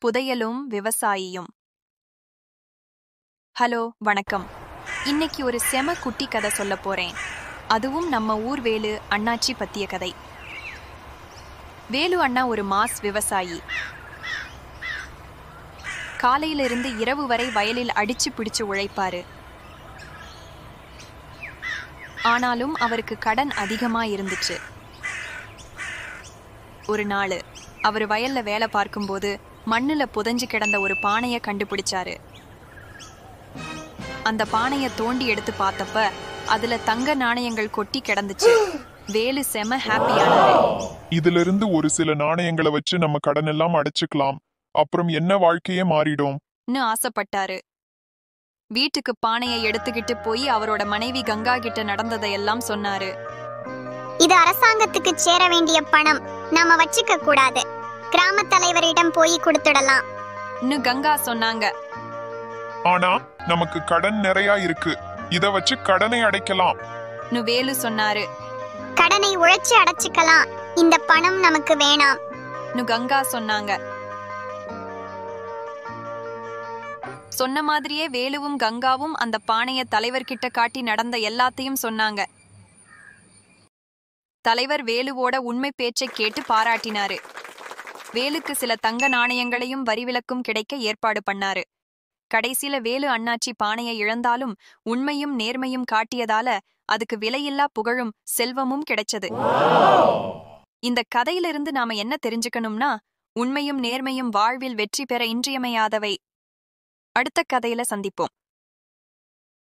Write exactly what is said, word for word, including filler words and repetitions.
புதையலும் விவசாயியும். Hello, வணக்கம். இன்னைக்கு ஒரு செம குட்டி கதை சொல்ல போறேன். அதுவும் நம்ம ஊர் வேலு அண்ணாச்சி பத்திய கதை. வேலு அண்ணா ஒரு மாஸ் விவசாயி. காலையிலிருந்து இரவு வரை வயலில் அடிச்சு பிடிச்சு உழைப்பாரு. ஆனாலும் அவருக்கு கடன் அதிகமா இருந்துச்சு. ஒரு நாள் அவர் வயல்ல வேலை பார்க்கும்போது மண்ணுல புதைஞ்சு கிடந்த ஒரு பானைய கண்டுபிடிச்சாரு. அந்த பானைய தோண்டி எடுத்து பார்த்தப்ப அதுல தங்க நாணயங்கள் கொட்டி கிடந்துச்சு. வேலு செம ஹாப்பியானாரு. இதுல இருந்து ஒரு சில நாணயங்களை வச்சு நம்ம கடன் எல்லாம் அடைச்சுக்கலாம், அப்புறம் என்ன வாழ்க்கையே மாறிடும் ஆசைப்பட்டாரு. வீட்டுக்கு பானையை எடுத்துக்கிட்டு போய் அவரோட மனைவி கங்கா கிட்ட நடந்ததையெல்லாம் சொன்னாரு. இது அரசாங்கத்துக்கு சேர வேண்டிய பணம், நாம வச்சுக்க கூடாது. கிராம தலைவரிடம் போய் கொடுத்துடலாம். கங்கா சொன்னாங்க. ஆனா நமக்கு கடன் நிறைய இருக்கு, இத வச்சு கடனை அடைக்கலாம். வேலு சொன்னாரு. கடனை உழைச்சு அடைச்சுக்கலாம், இந்த பணம் நமக்கு வேணாம். கங்கா சொன்னாங்க. சொன்ன மாதிரியே வேலுவும் கங்காவும் அந்த பானைய தலைவர்கிட்ட காட்டி நடந்த எல்லாத்தையும் சொன்னாங்க. தலைவர் வேலுவோட உண்மை பேச்சை கேட்டு பாராட்டினாரு. வேலுக்கு சில தங்க நாணயங்களையும் வரிவிலக்கும் கிடைக்க ஏற்பாடு பண்ணாரு. கடைசியில வேலு அண்ணாச்சி பானையை இழந்தாலும் உண்மையும் நேர்மையும் காட்டியதால அதுக்கு விலையில்லா புகழும் செல்வமும் கிடைச்சது. இந்த கதையிலிருந்து நாம என்ன தெரிஞ்சுக்கணும்னா, உண்மையும் நேர்மையும் வாழ்வில் வெற்றி பெற இன்றியமையாதவை. அடுத்த கதையில சந்திப்போம்.